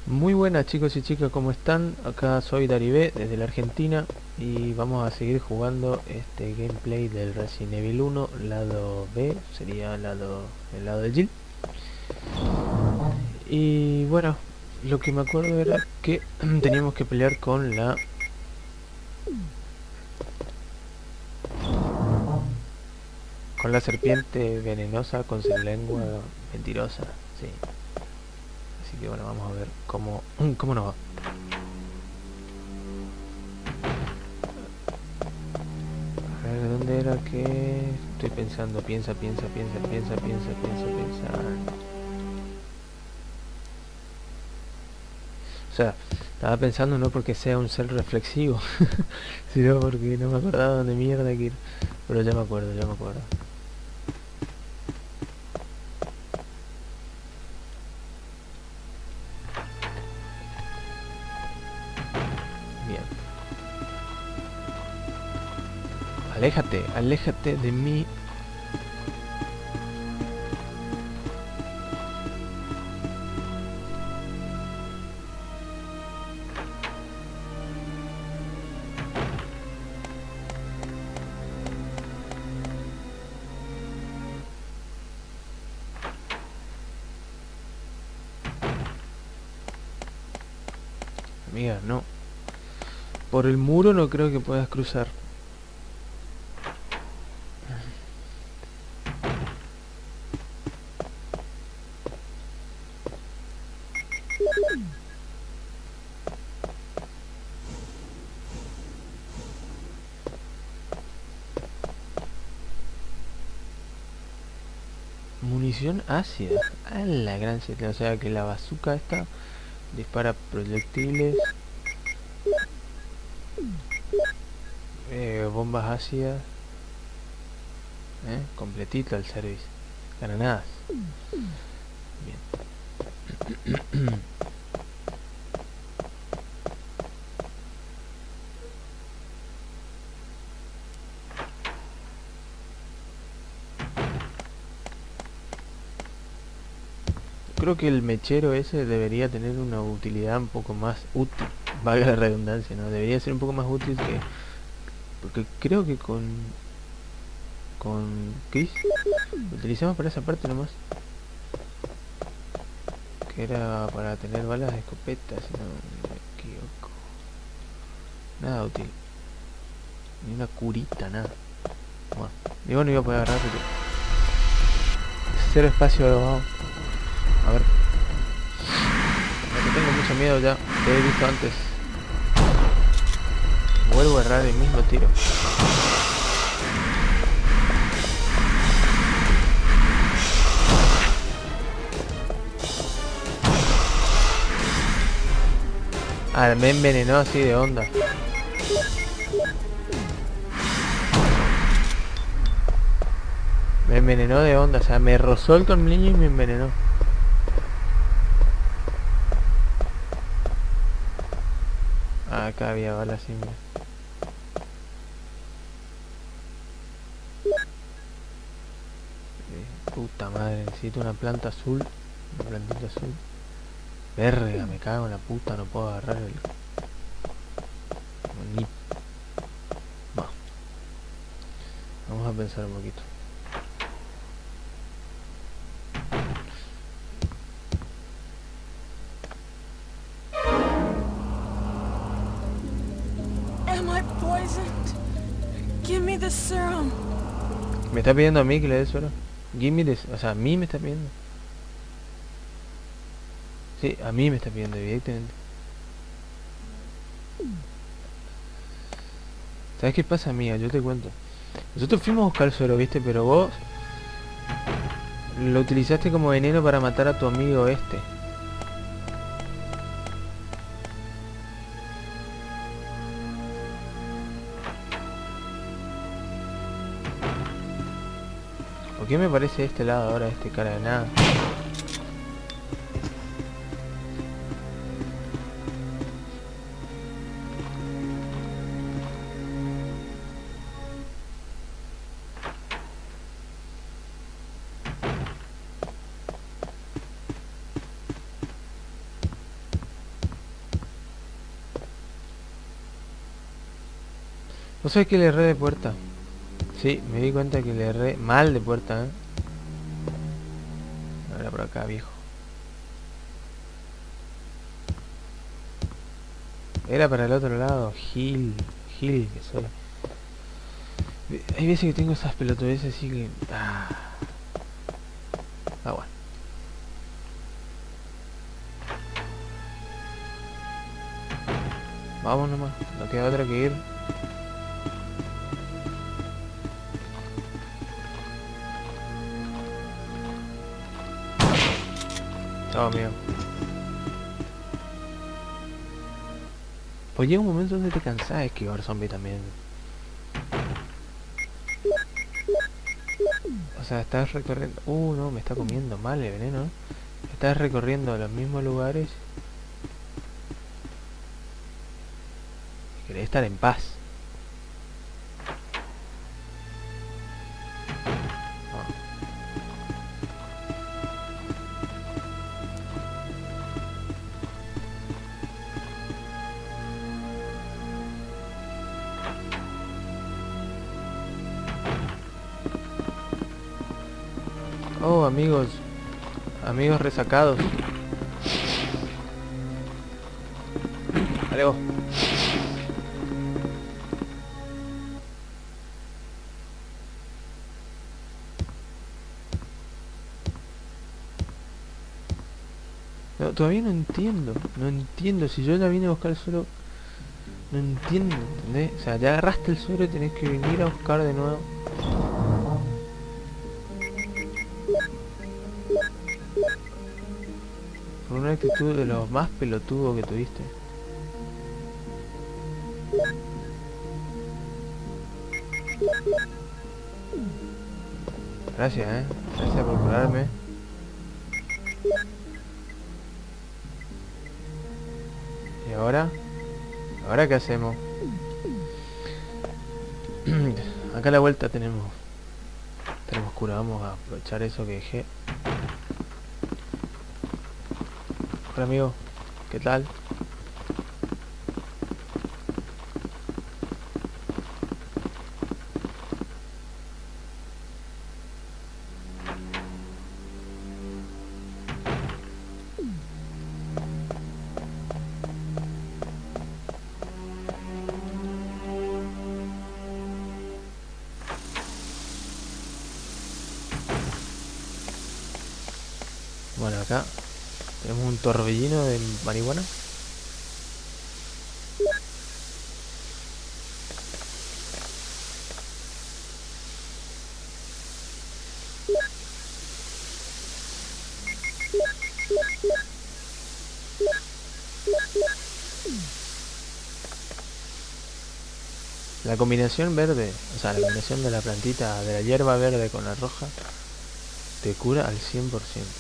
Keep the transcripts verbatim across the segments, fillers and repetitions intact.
Muy buenas chicos y chicas, ¿cómo están? Acá soy Daribé desde la Argentina y vamos a seguir jugando este gameplay del Resident Evil uno, lado B, sería el lado, el lado de Jill. Y bueno, lo que me acuerdo era que teníamos que pelear con la... con la serpiente venenosa con su lengua mentirosa, sí. Así que bueno, vamos a ver cómo, cómo nos va. A ver, ¿dónde era que...? Estoy pensando, piensa, piensa, piensa, piensa, piensa, piensa, piensa... O sea, estaba pensando no porque sea un ser reflexivo, sino porque no me acordaba dónde mierda que ir. Pero ya me acuerdo, ya me acuerdo. Bien. Aléjate, aléjate de mí. Amiga, no. Por el muro no creo que puedas cruzar. Munición ácida. A la gran siete. O sea que la bazooka esta dispara proyectiles. Eh, bombas ácidas. ¿Eh? Completito el service. Granadas. Bien. Creo que el mechero ese debería tener una utilidad un poco más útil. Valga la redundancia, ¿no? Debería ser un poco más útil que... Porque creo que con... Con Chris lo utilizamos para esa parte nomás. Que era para tener balas de escopeta, si no me equivoco. Nada útil. Ni una curita, nada. Bueno, digo no iba a poder agarrar porque... Cero espacio, vamos. A ver. Porque tengo mucho miedo ya. Te he visto antes. Vuelvo a errar el mismo tiro. Ah, me envenenó así de onda. Me envenenó de onda, o sea, me rozó el tornillo y me envenenó. Ah, acá había balas sin... Puta madre, necesito una planta azul. Una plantita azul. Verga, me cago en la puta, no puedo agarrar el... Ni... Va. Vamos a pensar un poquito. Am I poisoned? Give me the serum. Me está pidiendo a mí que le dé suero. Gimme this, o sea, a mí me está pidiendo. Sí, a mí me está pidiendo, evidentemente. ¿Sabes qué pasa, amiga? Yo te cuento. Nosotros fuimos a buscar el suero, ¿viste? Pero vos lo utilizaste como veneno para matar a tu amigo este. ¿Por qué me parece este lado ahora, este cara de nada? ¿Vos sabés que le erré de puerta? Sí, me di cuenta que le erré mal de puerta, ¿eh? Ahora por acá, viejo. Era para el otro lado, Gil. Gil que soy. Hay veces que tengo esas pelotudeces así que... Ah, ah bueno. Vamos nomás, no queda otra que ir. Chao, amigo. Pues llega un momento donde te cansás de esquivar zombie también. O sea, estás recorriendo... Uh, no, me está comiendo mal el veneno. Estás recorriendo los mismos lugares. Y querés estar en paz. Oh, amigos. Amigos resacados. Dale vos. No, todavía no entiendo. No entiendo. Si yo la vine a buscar solo... No entiendo, ¿entendés? O sea, ya agarraste el suelo y tenés que venir a buscar de nuevo. Por una actitud de lo más pelotudo que tuviste. Gracias, eh. Gracias por curarme. ¿Y ahora? ¿Ahora qué hacemos? Acá a la vuelta tenemos... Tenemos cura, vamos a aprovechar eso que dejé. Hola amigo, ¿qué tal? Bueno, acá tenemos un torbellino de marihuana. La combinación verde, o sea, la combinación de la plantita, de la hierba verde con la roja, te cura al cien por ciento.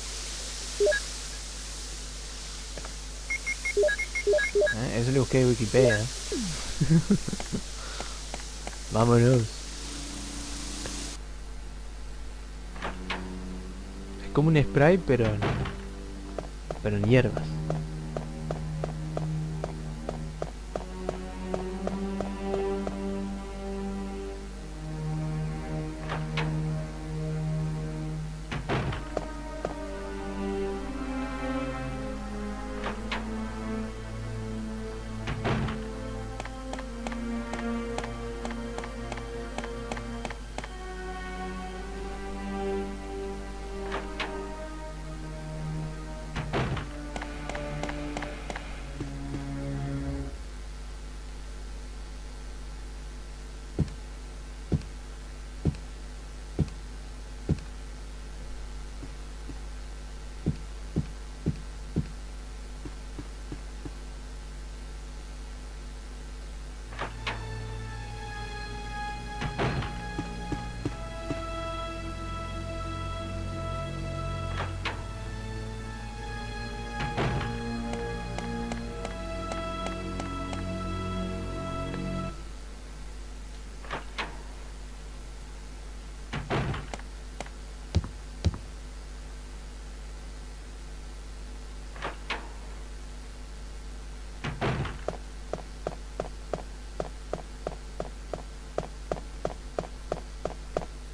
¿Eh? Eso le busqué en Wikipedia, ¿eh? Vámonos. Es como un spray, pero en, pero en hierbas.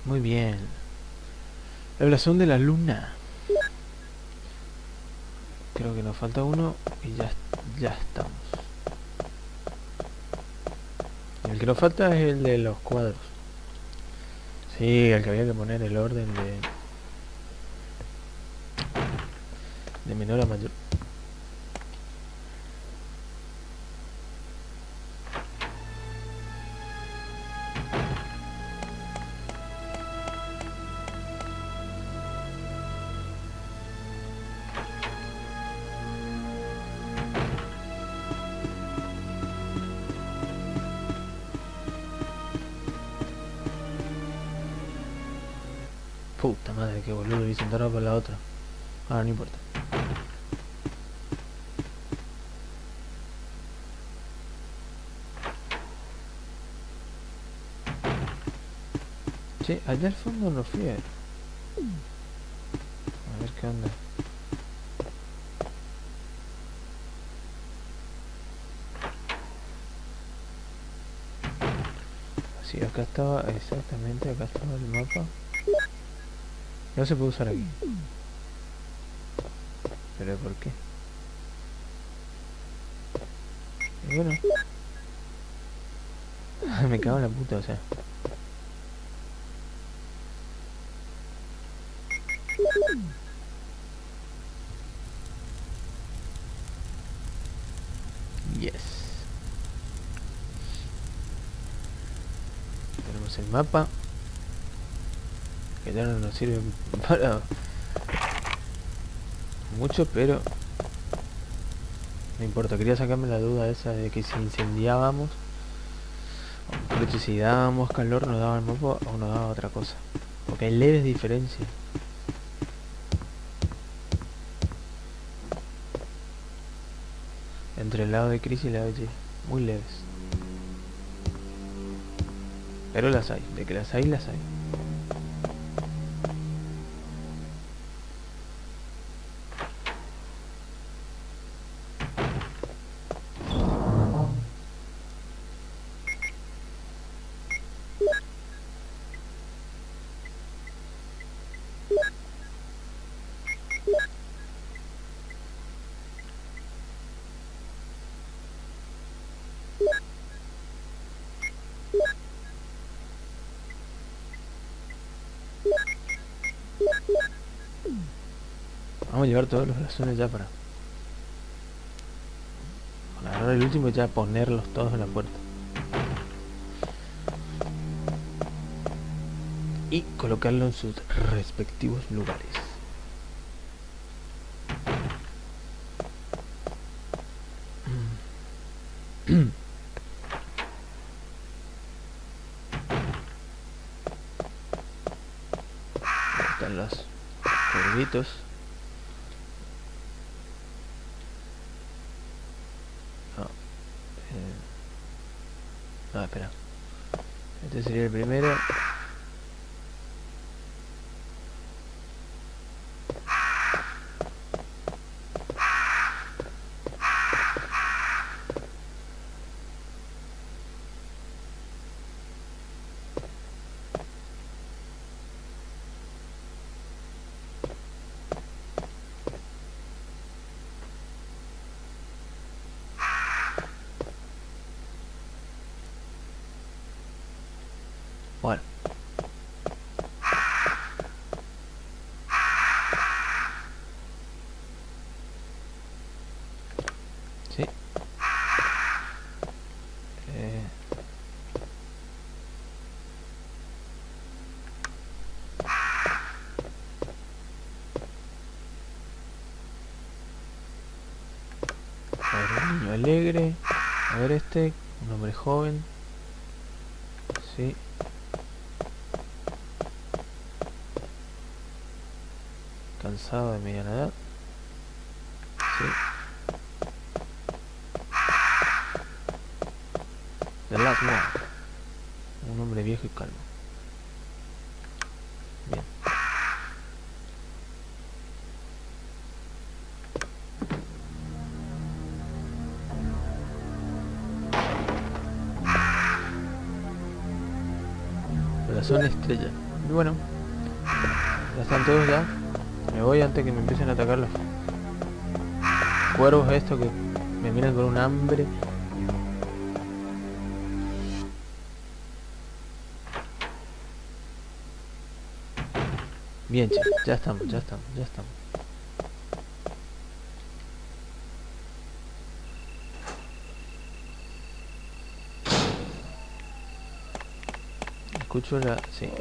Muy bien. El blasón de la luna. Creo que nos falta uno y ya, ya estamos. El que nos falta es el de los cuadros. Sí, el que había que poner el orden de... de menor a mayor. Puta madre, qué boludo, hice un tarado por la otra. Ahora no importa. Che, allá al fondo no fui a ver. A ver qué onda. Sí, acá estaba, exactamente, acá estaba el mapa. No se puede usar aquí. ¿Pero por qué? Y bueno. Me cago en la puta, o sea. Yes. Tenemos el mapa. Que ya no nos sirve para mucho, pero no importa. Quería sacarme la duda esa de que si incendiábamos, o si dábamos calor nos daba el mapa o nos daba otra cosa. Porque hay leves diferencias. Entre el lado de Chris y el lado de Jill. Muy leves. Pero las hay. De que las hay, las hay. Vamos a llevar todos los blasones ya para agarrar el último y ya ponerlos todos en la puerta. Y colocarlo en sus respectivos lugares. Ahí están los cuervitos. No, eh, no, espera. Este sería el primero. Bueno. Sí. Eh. A ver, un niño alegre. A ver este, un hombre joven. Sí. Cansado de mediana edad. Sí. The Last Man. Un hombre viejo y calmo. Bien. La zona estrella. Y bueno, ya están todos ya. Me voy antes que me empiecen a atacar los cuervos estos que me miran con un hambre. Bien, chicos, ya estamos, ya estamos, ya estamos. Escucho la... sí.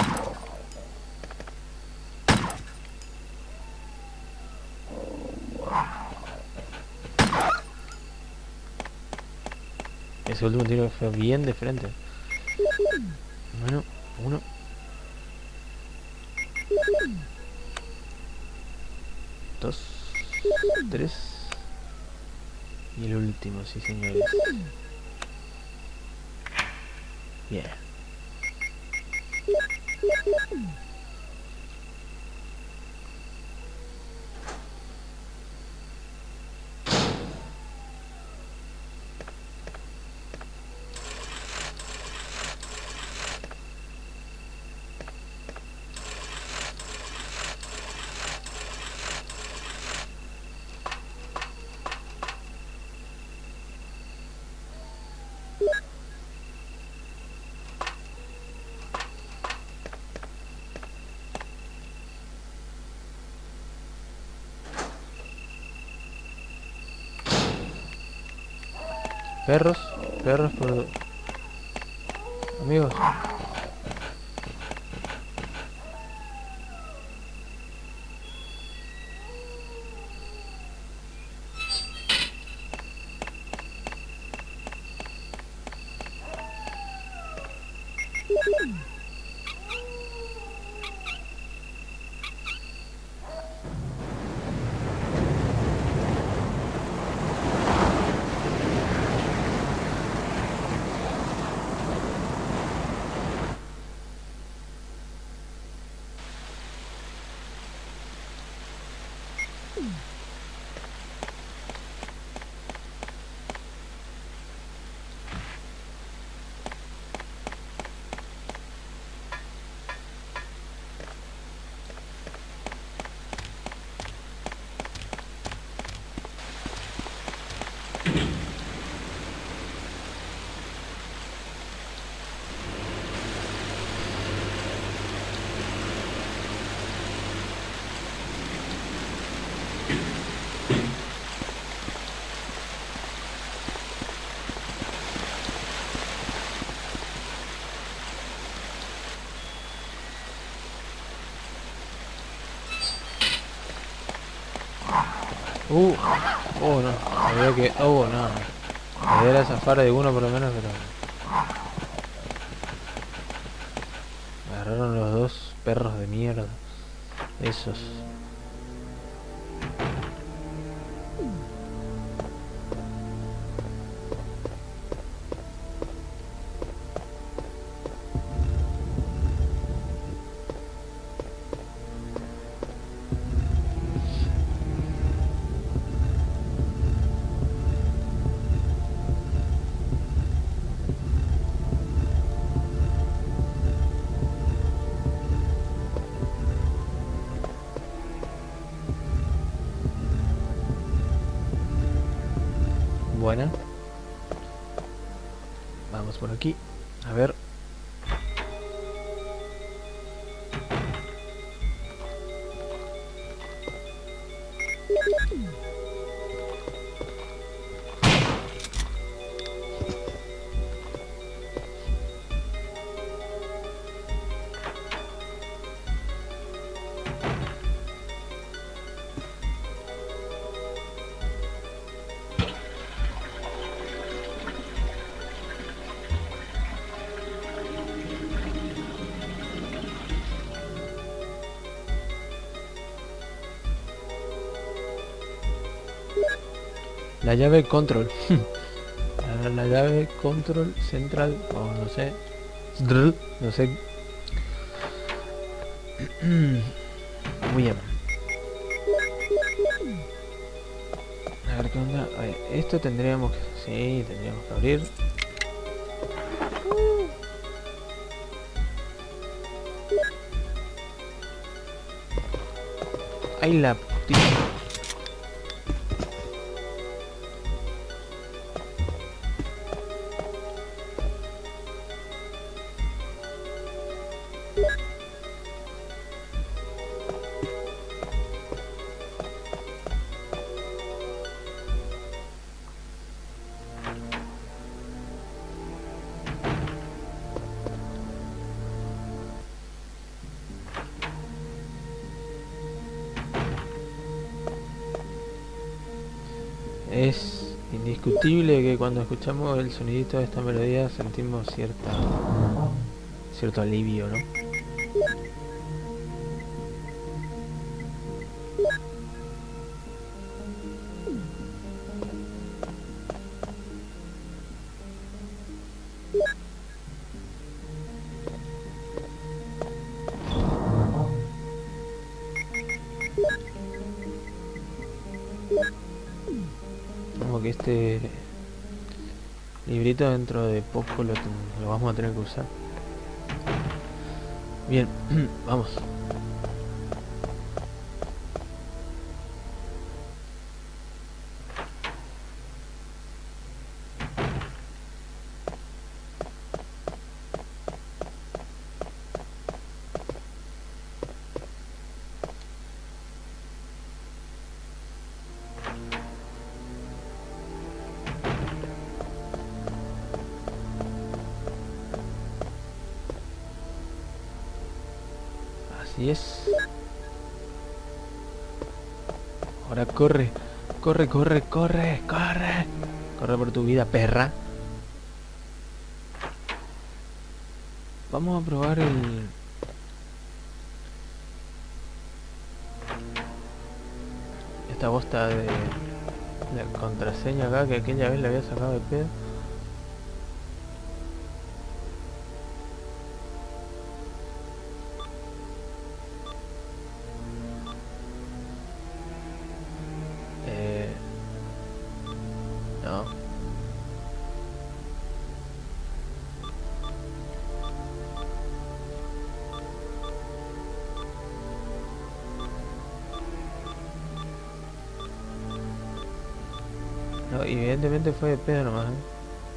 Ese último tiro fue bien de frente. Bueno, uno. Dos. Tres. Y el último, sí señores. Bien. Perros, perros por... amigos. Uh, oh no, había que, oh no, me era zafar de uno por lo menos, pero me agarraron los dos perros de mierda, esos. Buena. Vamos por aquí. A ver. La llave control. la, la llave control central. O no sé. No sé. Muy bien. A ver qué onda. A ver, esto tendríamos que... sí, tendríamos que abrir. ¡Ay, la putita! Es indiscutible que cuando escuchamos el sonidito de esta melodía sentimos cierta cierto alivio, ¿no? Como que este librito dentro de poco lo, lo vamos a tener que usar. Bien, vamos. Así es. Ahora corre, corre, corre, corre, corre. Corre por tu vida, perra. Vamos a probar el... esta bosta de la contraseña acá que aquella vez le había sacado de pedo. No. No, evidentemente fue de pedo nomás, ¿eh?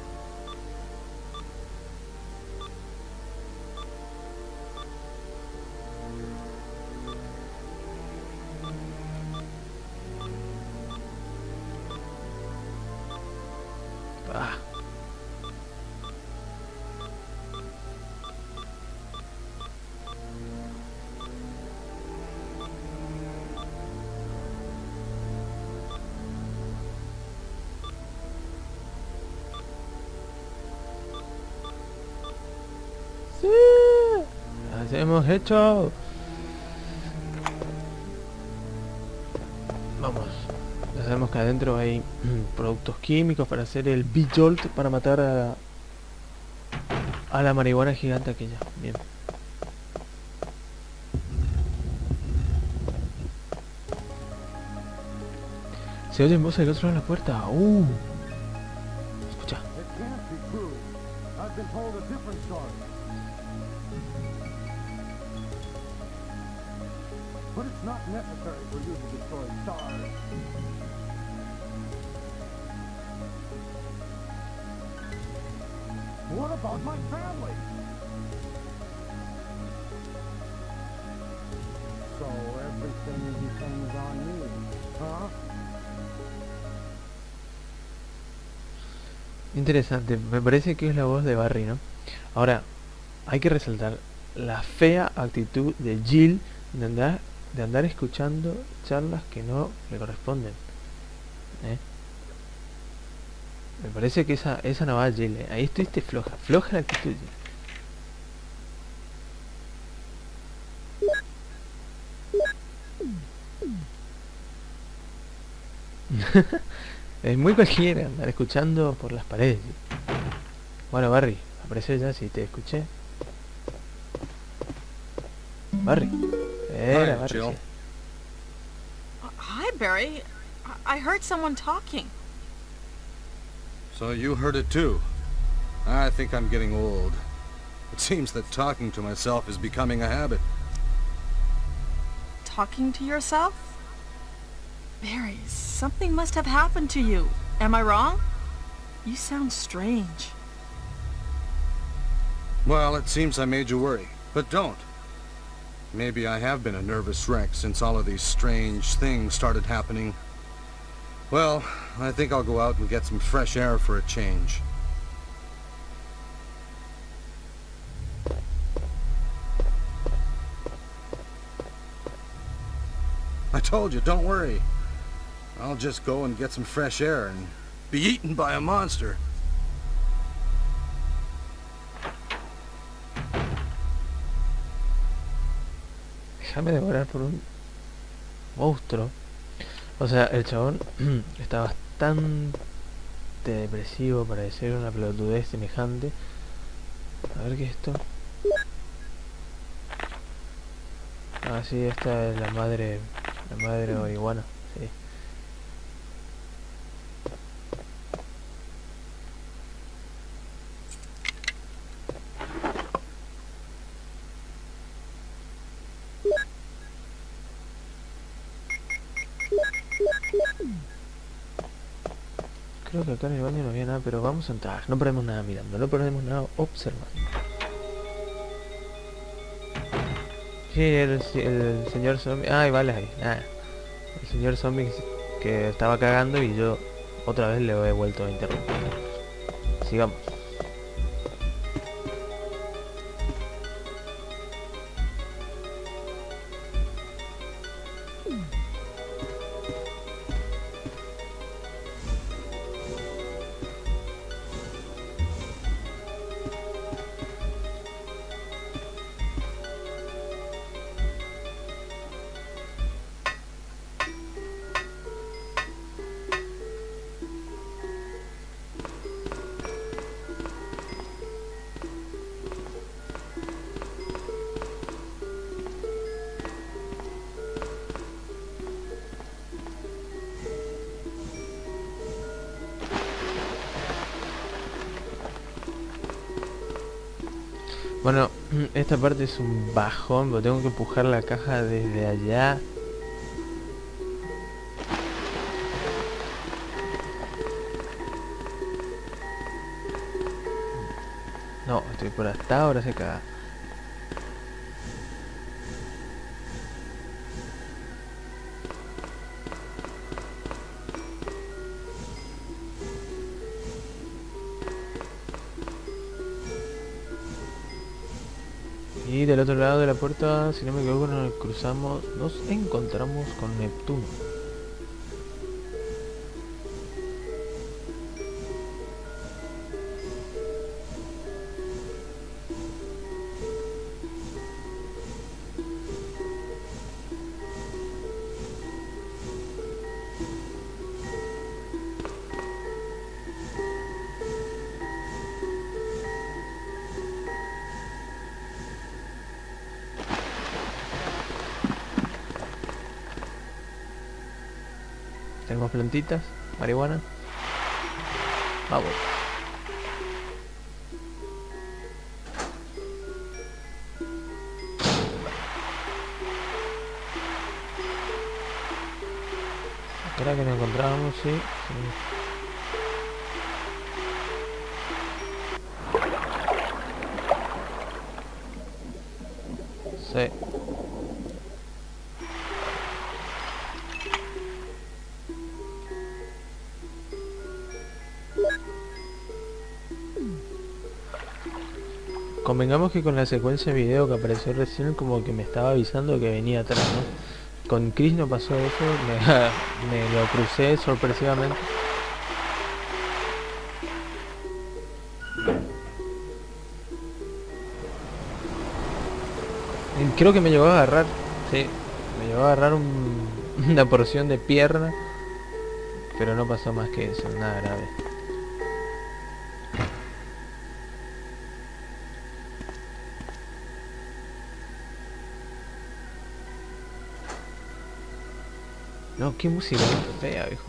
Ah. ¡Sí! ¡Las hemos hecho! Vamos. Ya sabemos que adentro hay productos químicos para hacer el B-Jolt para matar a, a la marihuana gigante aquella. Bien. Se oye en voz del otro lado de la puerta. ¡Uh! Escucha. But it's not necessary for you to destroy stars. What about my family? So everything depends on me, huh? Interesante, me parece que es la voz de Barry, ¿no? Ahora, hay que resaltar la fea actitud de Jill de andar, de andar escuchando charlas que no le corresponden, ¿eh? Me parece que esa, esa no va a Jill, ¿eh? Ahí estuviste floja, floja la actitud. Es muy cualquiera andar escuchando por las paredes. Bueno, Barry, apareció ya si te escuché. Barry. Era Hi, Barry. Jill. Sí. Uh, hi, Barry. I-, I heard someone talking. So you heard it too. I think I'm getting old. It seems that talking to myself is becoming a habit. Talking to yourself? Barry, something must have happened to you. Am I wrong? You sound strange. Well, it seems I made you worry, but don't. Maybe I have been a nervous wreck since all of these strange things started happening. Well, I think I'll go out and get some fresh air for a change. I told you, don't worry. I'll just go and get some fresh air and be eaten by a monster. Déjame devorar por un monstruo. O sea, el chabón está bastante depresivo para decir una pelotudez semejante. A ver qué es esto. Ah, sí, esta es la madre, la madre iguana, sí. Creo que acá en el baño no había nada, pero vamos a entrar. No perdemos nada mirando, no perdemos nada observando. Sí, el, el señor zombie... Ay, vale, ahí, nada. El señor zombie que estaba cagando y yo otra vez le he vuelto a interrumpir. Sigamos. Bueno, esta parte es un bajón, porque tengo que empujar la caja desde allá. No, estoy por hasta ahora se caga. Y del otro lado de la puerta, si no me equivoco, nos cruzamos, nos encontramos con Neptuno. Tenemos plantitas, marihuana. Vamos. Era que nos encontrábamos, sí. Sí. Sí. Convengamos que con la secuencia de video que apareció recién como que me estaba avisando que venía atrás, ¿no? Con Chris no pasó eso, me, me lo crucé sorpresivamente. Creo que me llegó a agarrar, sí, me llegó a agarrar un, una porción de pierna, pero no pasó más que eso, nada grave. No, qué música más fea, viejo.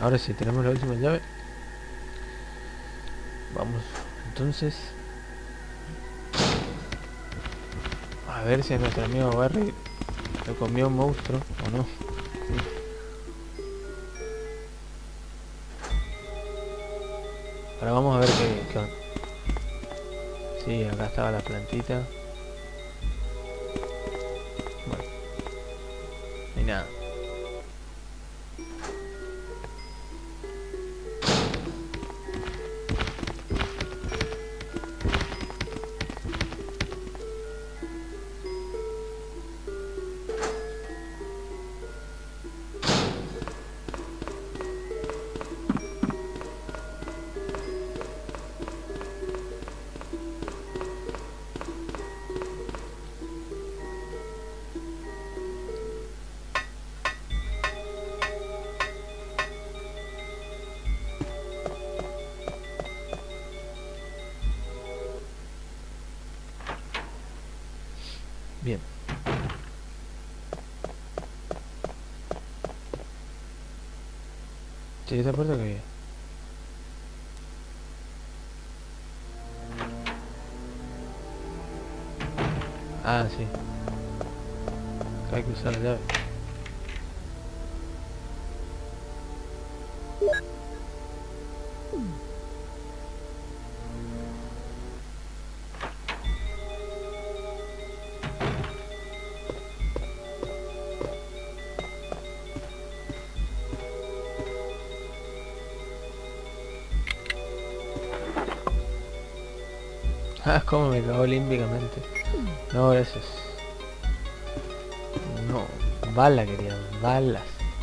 Ahora sí, tenemos la última llave. Vamos, entonces. A ver si a nuestro amigo Barry lo comió un monstruo o no. Ahora vamos a ver qué, qué onda. Sí, acá estaba la plantita. Bueno, no hay nada. Bien. Sí, esta puerta que había. Ah, sí. Hay que usar la llave. Ah, cómo me cagó olímpicamente. No, gracias. No, bala quería, balas.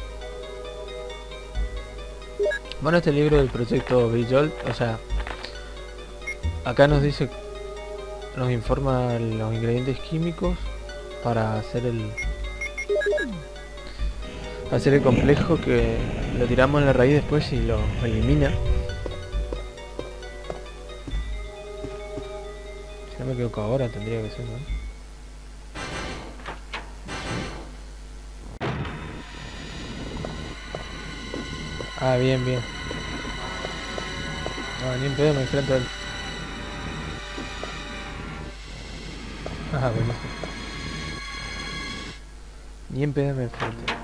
Bueno, este libro del proyecto Bjolt, o sea, acá nos dice, nos informa los ingredientes químicos para hacer el hacer el complejo, que lo tiramos en la raíz después y lo elimina. Si no me equivoco ahora tendría que ser, ¿no? Ah, bien, bien. No, ni en pedo me enfrento a él. Ah, bueno. Ni en pedo me enfrento.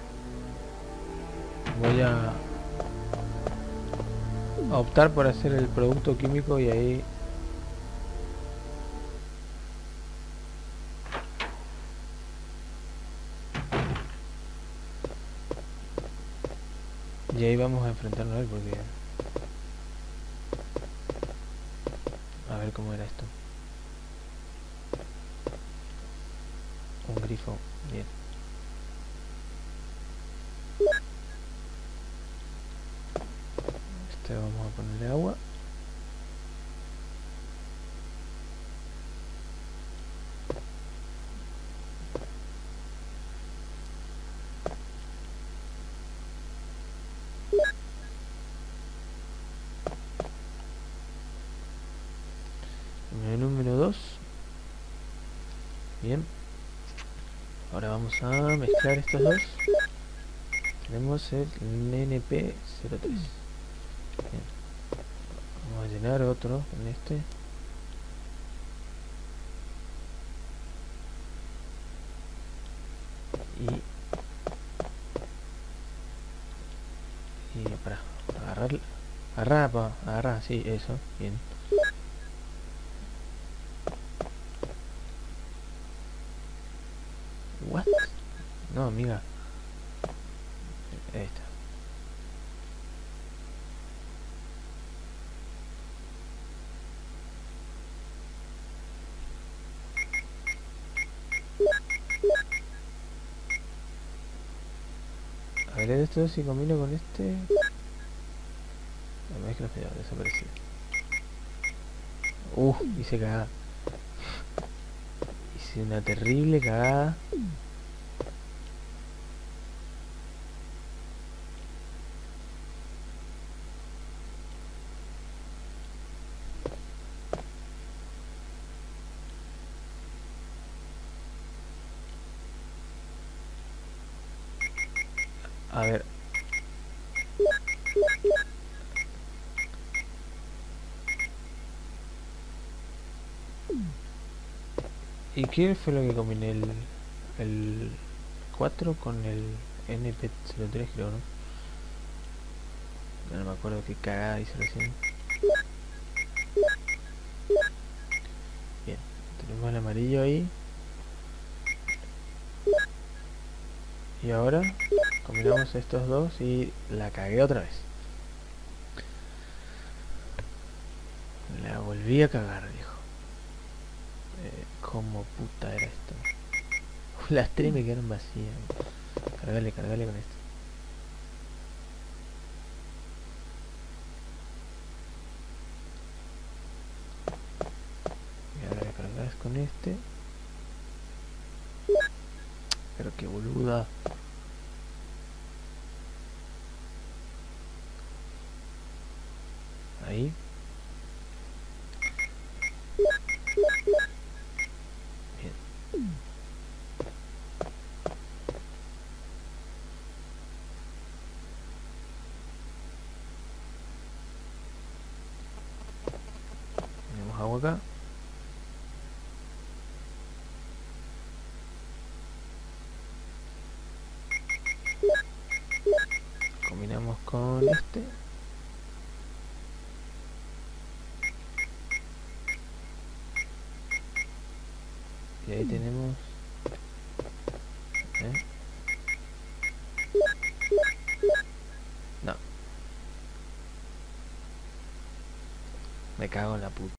Voy a... a optar por hacer el producto químico y ahí... Y ahí vamos a enfrentarnos a él porque... A ver cómo era esto. Un grifo, bien. Este vamos a ponerle agua. El número dos. Bien. Ahora vamos a mezclar estos dos. Tenemos el N P cero tres. Bien. Vamos a llenar otro con este. Y... Y para agarrar... Agarrar, pa, agarrar, sí, eso, bien. What? No, amiga. Ahí está. A ver esto si combino con este. La mezcla fallada, desapareció. Uh, hice cagada. Hice una terrible cagada. A ver. ¿Y qué fue lo que combiné? El, el cuatro con el N P cero tres, creo, ¿no? Ya no me acuerdo qué cagada hice recién. Bien, tenemos el amarillo ahí. Y ahora combinamos estos dos y la cagué otra vez. La volví a cagar, dijo. Eh, ¿Cómo puta era esto? Las tres me quedaron vacías. Cargale, cargale con esto. Y ahora le cargas con este. Pero qué boluda. Ahí. Bien. Tenemos agua acá. Combinamos con este. Y ahí tenemos... ¿Eh? No. Me cago en la puta.